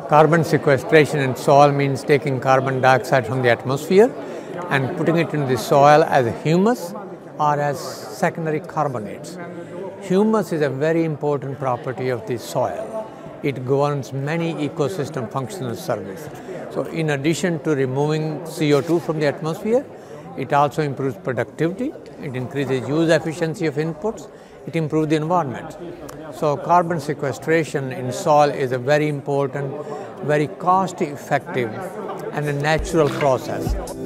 Carbon sequestration in soil means taking carbon dioxide from the atmosphere and putting it in the soil as humus or as secondary carbonates. Humus is a very important property of the soil. It governs many ecosystem functional service. So in addition to removing CO2 from the atmosphere, it also improves productivity, it increases use efficiency of inputs, it improves the environment. So carbon sequestration in soil is a very important, very cost effective and a natural process.